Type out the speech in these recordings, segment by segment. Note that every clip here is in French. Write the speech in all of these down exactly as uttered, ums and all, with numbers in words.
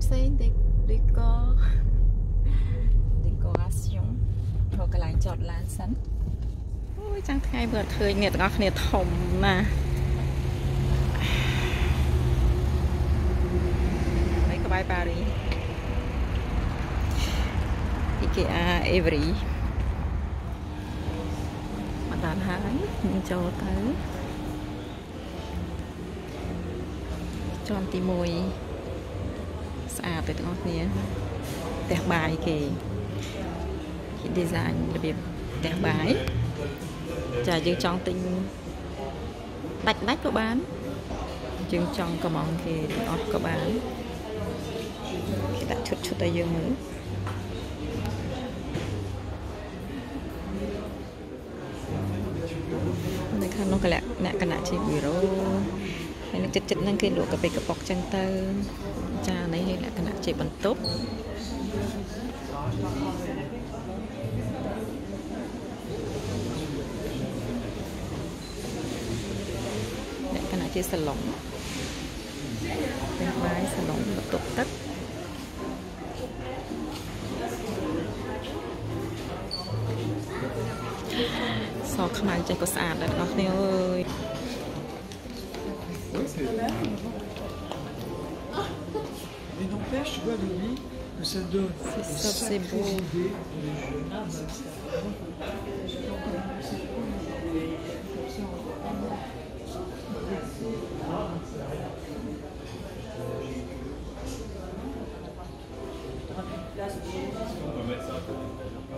ផ្សេងៗ décor décoration រកកន្លែងចតឡានសិនអូយចាំថ្ងៃបើឃើញអ្នកទាំងអស់គ្នាធំណាស់ហើយក្បែរប៉ារី IKEA Avery មកដល់ហើយនឹងចូលទៅជាន់ទីមួយស្អាតទៅទាំងអស់គ្នាផ្ទះបាយគេគេ design របៀបផ្ទះបាយចាយើងចង់ទិញដាច់ដាច់ក៏បានយើងចង់កំងគេអត់ក៏បានគេដាក់ឈុតឈុតឲ្យយើងមើលនៅខាងនោះកលៈអ្នកគណៈជាវីរ៉ូហើយនៅចិត្តចិត្តហ្នឹងគេលក់កាពិកប៉ុកចឹងទៅចានេះលក្ខណៈជាបន្ទប់លក្ខណៈជាសាឡុងเป็นបាយសាឡុងបន្ទប់ទឹកសខ្មៅចេះក៏ស្អាតដែរបងប្អូនអើយ Mais n'empêche, tu vois, Lily, que ça donne ça, c'est beau. Idée pour les jeunes. On peut mettre ça à côté.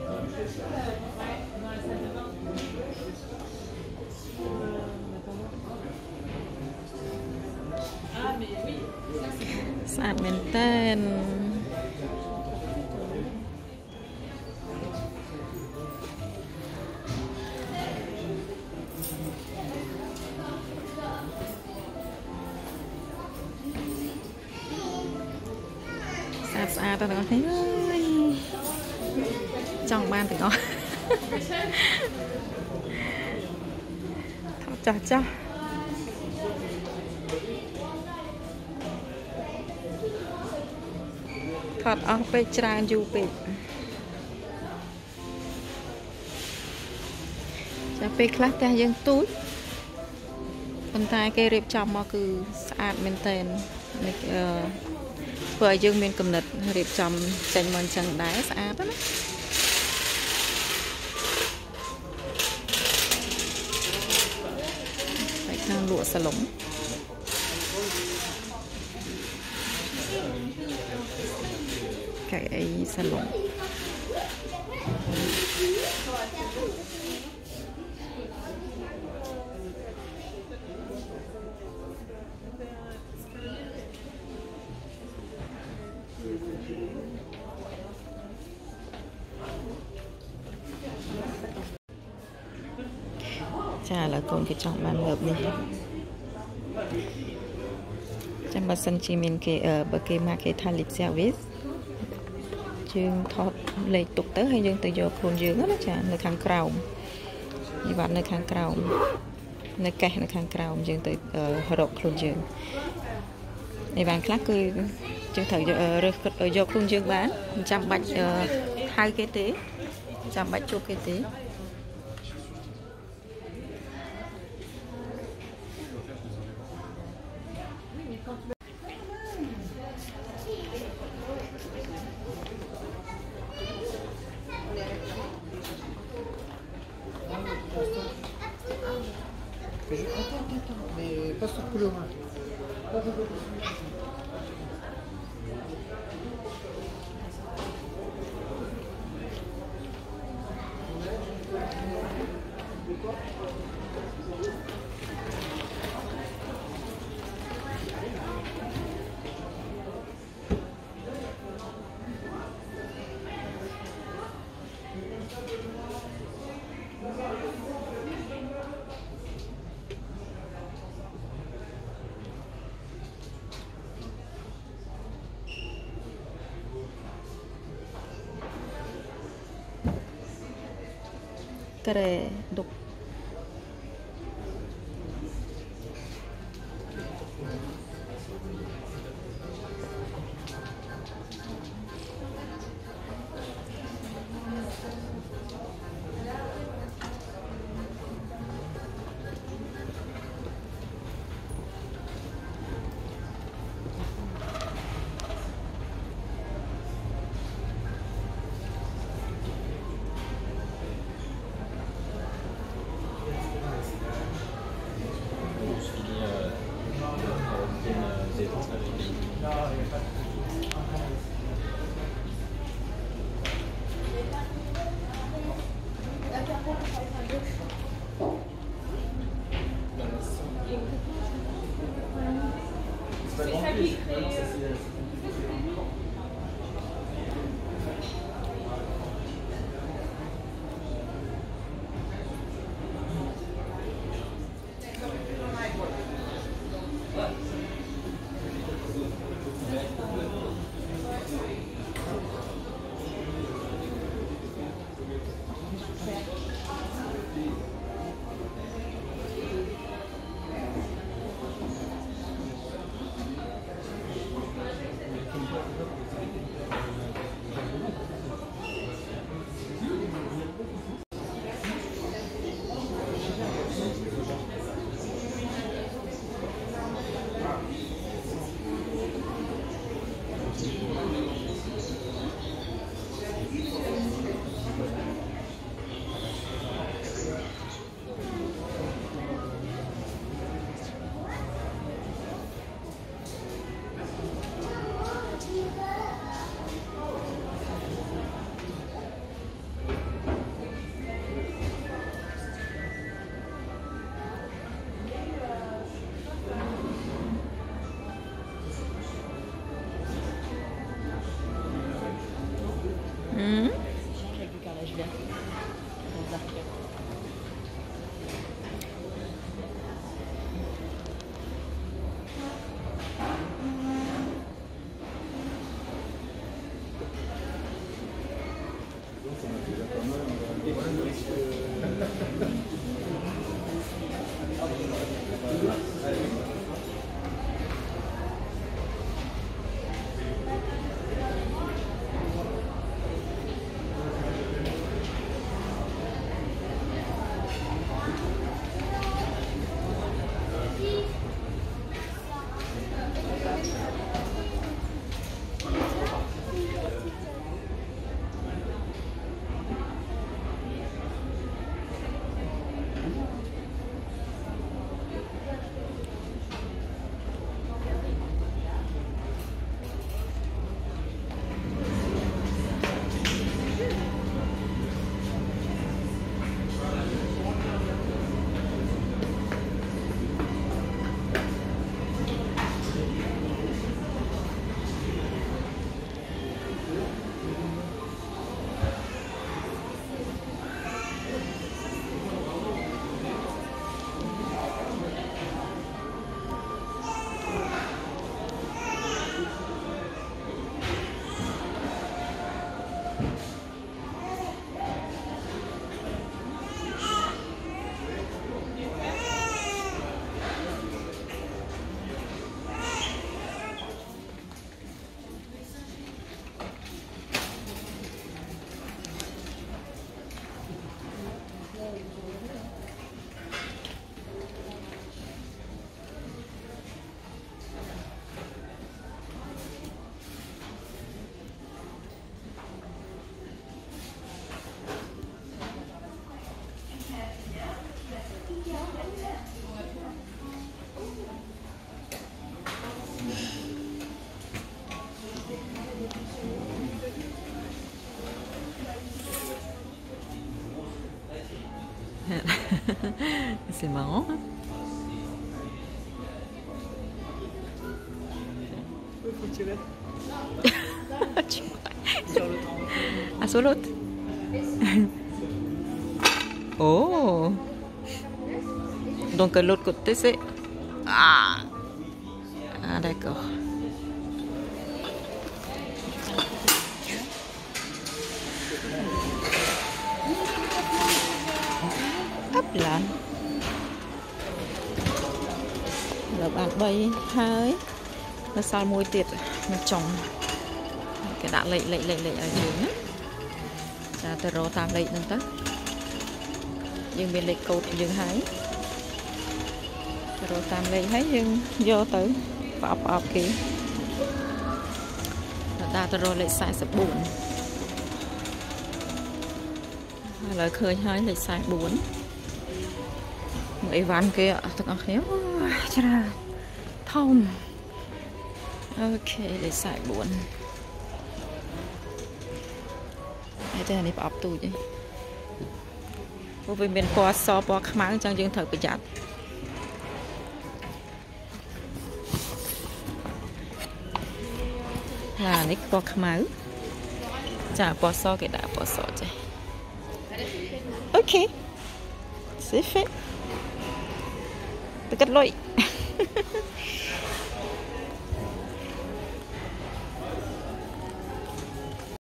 Ah mais oui, ça c'estស្អាតមែនតើស្អាតស្អាតទាំងអស់គ្នាអើយចង់បានទាំងអស់ថតចាស់ចាស់ថតអស់ពេកច្រើនយូរពេកចាពេលខ្លះផ្ទះយើងទូចប៉ុន្តែគេរៀបចំមកគឺស្អាតមែនទែនអឺធ្វើឲ្យយើងមានគំនិតរៀបចំចេញមកអញ្ចឹងដែរស្អាតណាហើយខាងលក់សាឡុងកៅអីសាឡុងចាឥឡូវកូនគេចង់បានលើបនេះចាំបើសិនជាមានគេបើគេមកគេថា lip service យើងថតលេខទុកទៅហើយយើងទៅយកខ្លួនយើងណាចានៅខាងក្រោមនិយាយនៅខាងក្រោមនៅកេះនៅខាងក្រោមយើងទៅរកខ្លួនយើងអីបានខ្លះគឺយើងត្រូវរើសយកខ្លួនយើងបានមិនចាំបាច់ហៅគេទេចាំបាច់ជួបគេទេ Attends, attends, attends, mais pas sur couleur. Krè đục Hmm? C'est marrant. Hein? Il faut tirer. Tu vois. Ah, sur l'autre. Oh. Donc l'autre côté c'est... Ah, ah d'accord. Hấp là là bạn bay hơi nó sao môi tiệt nó trồng cái đã lệ lệ lệ lệ ở dưới á ra từ rồi tam lệ nâng tới nhưng bên lệ cột dương hái rồi tam lệ thấy nhưng vô tới bọc bọc kì ta từ rồi lệ xài sập buồn lời khơi hơi lệ xài buồn mấy ván kia tất cả khéo chà thông ok để xài buồn đây này bọc tủ chứ vô bên bên qua so qua khám trong dương thời bị chặt là nick qua khám chả qua so cái đã qua so chứ ok c'est fait. Dekat loi.